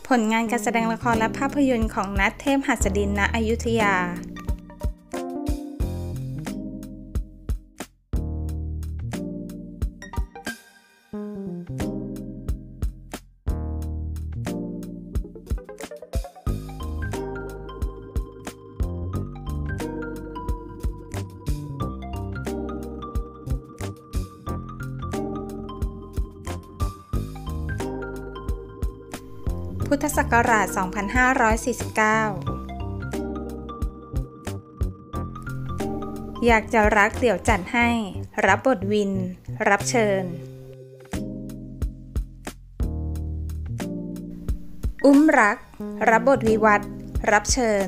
ผลงานการแสดงละครและภาพยนตร์ของณัฐ เทพหัสดิน ณ อยุธยาพุทธศักราช 2549 อยากจะรักเดี๋ยวจัดให้รับบทวินรับเชิญอุ้มรักรับบทวิวัฒน์รับเชิญ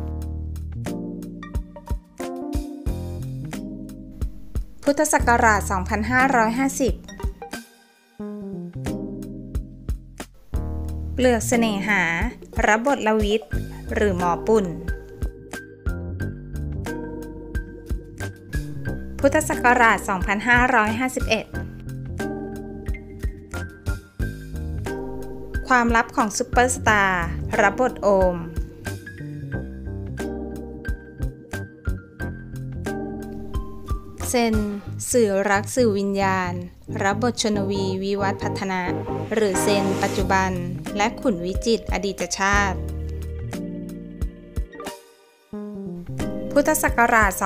พุทธศักราช 2550เปลือกเสน่หารับบทลวิทย์หรือหมอปุ่นพุทธศักราช 2551ความลับของซุปเปอร์สตาร์รับบทโอมเซนสื่อรักสื่อวิญญาณรับบทชนวีวิวัฒน์พัฒนาหรือเซนปัจจุบันและขุนวิจิตรอดีตชาติพุทธศักราช 2552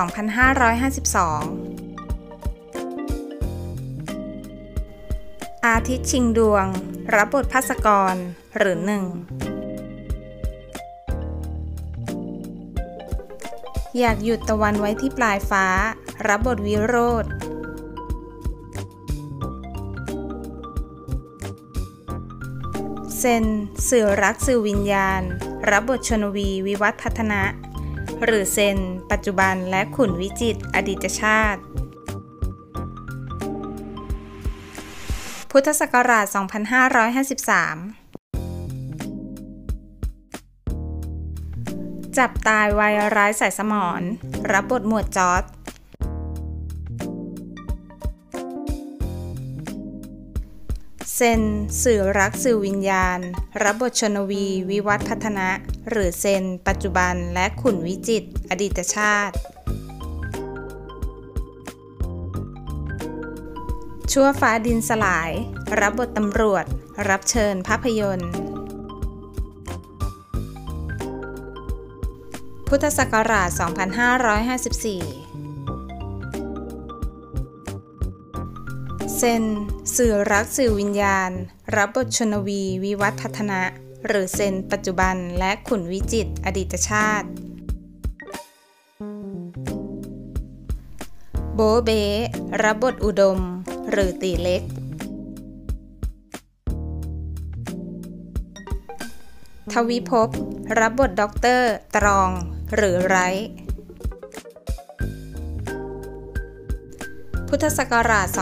อาทิตย์ชิงดวงรับบทภาสกรหรือหนึ่งอยากหยุดตะวันไว้ที่ปลายฟ้ารับบทวิโรจน์เซนสื่อรักสื่อวิญญาณรับบทชนวีวิวัฒน์พัฒนะหรือเซนปัจจุบันและขุนวิจิตรอดีตชาติพุทธศักราช 2553จับตายวัยร้ายสายสมรรับบทหมวดจอร์จเซนสื่อรักสื่อวิญญาณรับบทชนวีวิวัฒน์พัฒนะหรือเซนปัจจุบันและขุนวิจิตรอดีตชาติชั่วฟ้าดินสลายรับบทตำรวจรับเชิญภาพยนตร์พุทธศักราช 2554เซนสื่อรักสื่อวิญญาณรับบทชนวีวิวัฒน์พัฒนะหรือเซนปัจจุบันและขุนวิจิตรอดีตชาติโบเบ้รับบทอุดมหรือตีเล็กทวิภพรับบทด็อกเตอร์ตรองหรือไร้พุทธศักราช 2555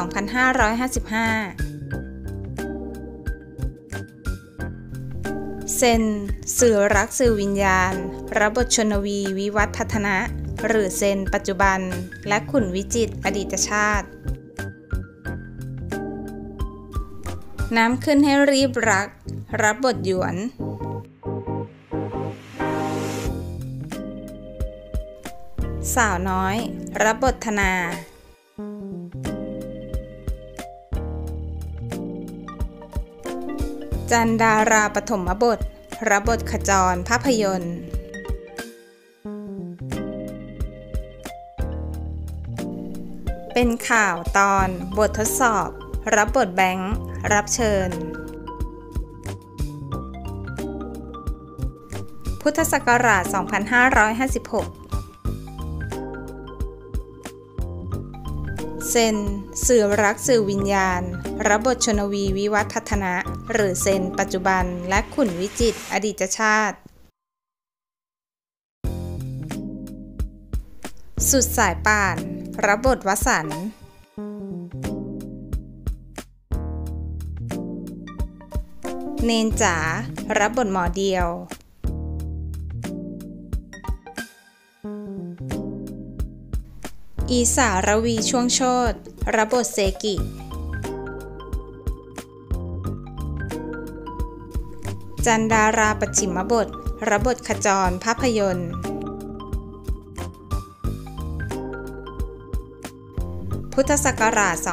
เซนสื่อรักสื่อวิญญาณรับบทชนวีวิวัฒน์พัฒนะหรือเซนปัจจุบันและขุนวิจิตรอดีตชาติน้ำขึ้นให้รีบรักรับบทหยวนสาวน้อยรับบทธนาจันดาราปฐมบทรับบทขจรภาพยนตร์เป็นข่าวตอนบททดสอบรับบทแบงค์รับเชิญพุทธศักราช 2556เซนสื่อรักสื่อวิญญาณรับบทชนวีวิวัฒน์พัฒนะหรือเซนปัจจุบันและขุนวิจิตรอดีตชาติสุดสายป่านรับบทวสันต์เนนจ๋ารับบทหมอเดียวอีสารวีช่วงโชติรับบทเซกิจันดาราปัจฉิมบทรับบทขจรภาพยนตร์พุทธศักราช 2557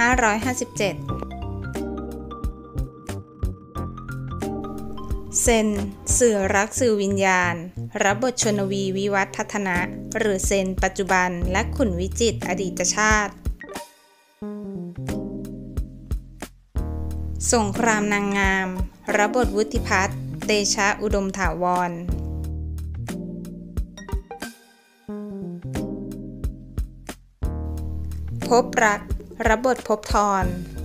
เซนสื่อรักสื่อวิญญาณรับบทชนวีวิวัฒน์พัฒนะหรือเซนปัจจุบันและขุนวิจิตรอดีตชาติสงครามนางงามรับบทวุฒิพัฒน์เตชะอุดมถาวรพบรักรับบทภพธร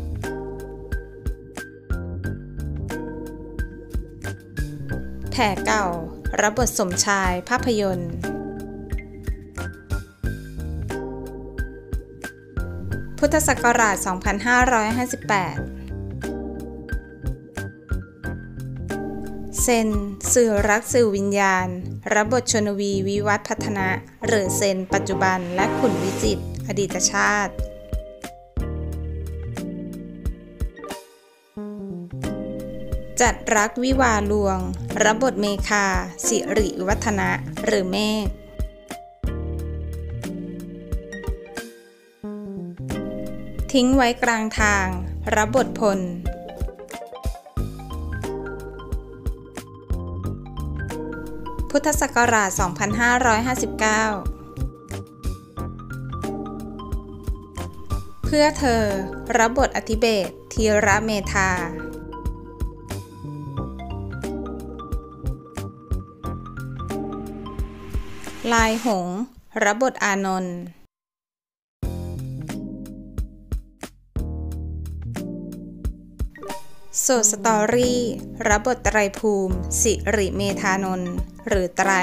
แผลเก่ารับบทสมชายภาพยนตร์พุทธศักราช 2558 เซนสื่อรักสื่อวิญญาณรับบทชนวีวิวัฒน์พัฒนะหรือเซนปัจจุบันและขุนวิจิตรอดีตชาติจัดรักวิวาลวงรับบทเมคาสิริวัฒนะหรือเมฆทิ้งไว้กลางทางรับบทพลพุทธศักราช 2559 เพื่อเธอรับบทอธิเบศรธีระเมธาลายหงส์รับบทอานนท์โสดสตอรี่รับบทไตรภูมิสิริเมธานนท์หรือไตร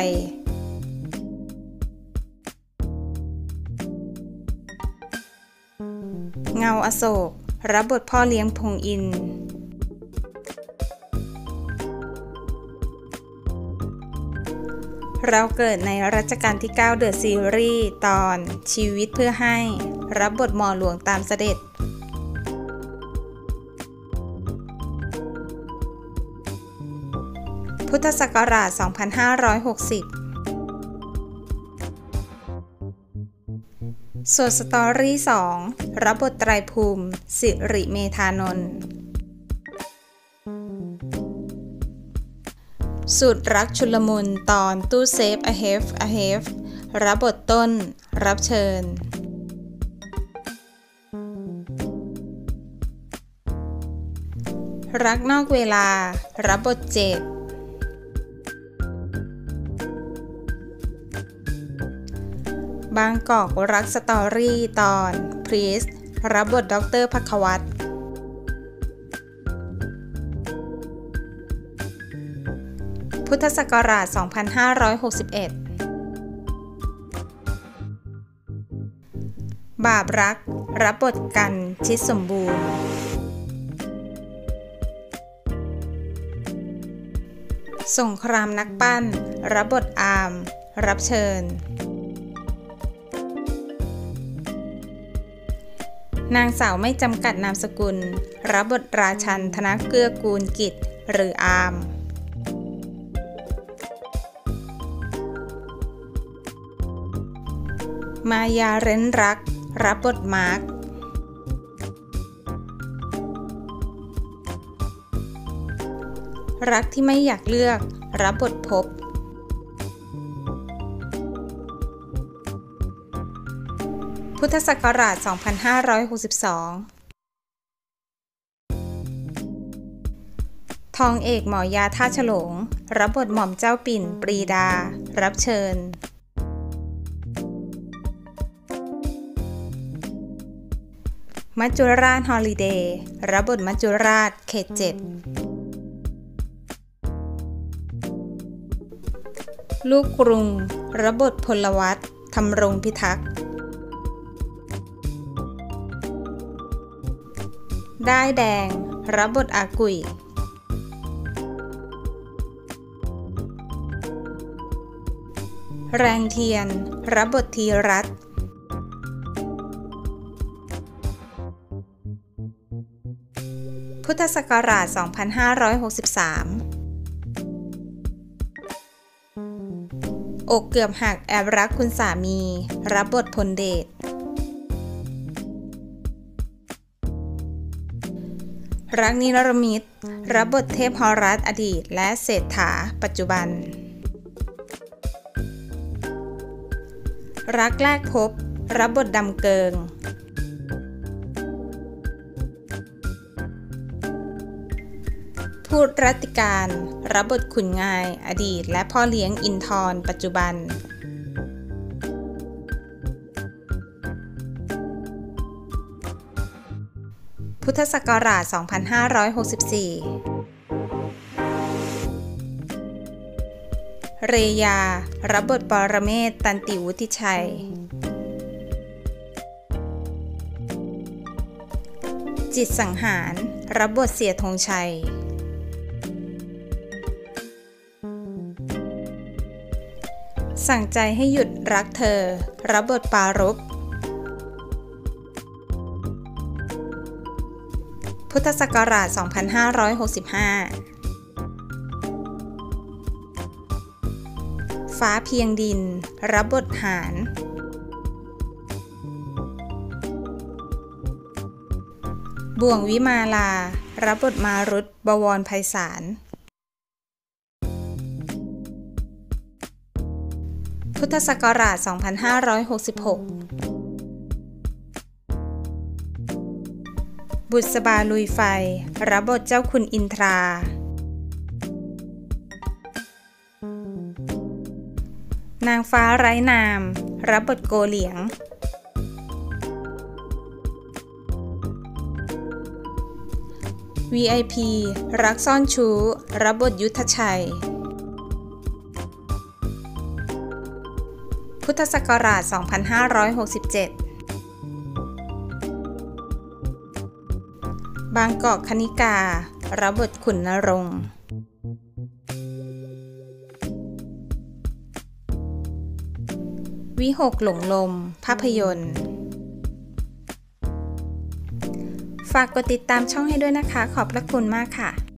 เงาอโศกรับบทพ่อเลี้ยงพงอินทร์เราเกิดในรัชกาลที่ 9 เดอะซีรีส์ตอนชีวิตเพื่อให้รับบทหม่อหลวงตามเสด็จพุทธศักราช 2560 โสดสตอรี่ 2 รับบทไตรภูมิสิริเมธานนท์สุดรักชุลมุนตอนตู้เซฟอะเฮฟรับบทต้นรับเชิญรักนอกเวลารับบทเจดบางกอกรักสตอรี่ตอนพรีสรับบทดร.ภัควัตรพุทธศักราช 2561 บาปรักรับบทกันชิดสมบูรณ์สงครามนักปั้นรับบทอาร์มรับเชิญนางสาวไม่จำกัดนามสกุลรับบทราชันธนเกื้อกูลกิจหรืออาร์มมายาเร้นรักรับบทมาร์ครักที่ไม่อยากเลือกรับบทพบพุทธศักราช 2562 ทองเอกหมอยาท่าฉลงรับบทหม่อมเจ้าปิ่นปรีดารับเชิญมัจจุราชฮอลิเดย์รับบทมัจจุราชเขต 7ลูกกรุงรับบทพลวัตธรรมรงพิทักษ์ด้ายแดงรับบทอากุยแรงเทียนรับบทธีรัตน์ พุทธศักราช 2563 อกเกือบหักแอบรักคุณสามีรับบทพลเดชรักนิรมิตรับบทเทพฮรัตน์อดีตและเศรษฐาปัจจุบันรักแรกพบรับบทดำเกิงพูดรัตติการรับบทขุนงายอดีตและพ่อเลี้ยงอินทรปัจจุบันพุทธศักราช 2564 เรยารับบทปรเมศ ตันติวุฒิชัยจิตสังหารรับบทเสียธงชัยสั่งใจให้หยุดรักเธอรับบทปารภพุทธศักราช 2565 ฟ้าเพียงดินรับบทหารบ่วงวิมาลารับบทมารุต บวรไพศาลพุทธศักราช 2566 บุษบาลุยไฟรับบทเจ้าคุณอินทรานางฟ้าไร้นามรับบทโกเหลียงVIP รักซ่อนชู้รับบทยุทธชัยพุทธศักราช 2567 บางกอกคณิการับบทขุนนรงค์วิหกหลงลมภาพยนตร์ฝากกดติดตามช่องให้ด้วยนะคะขอบพระคุณมากค่ะ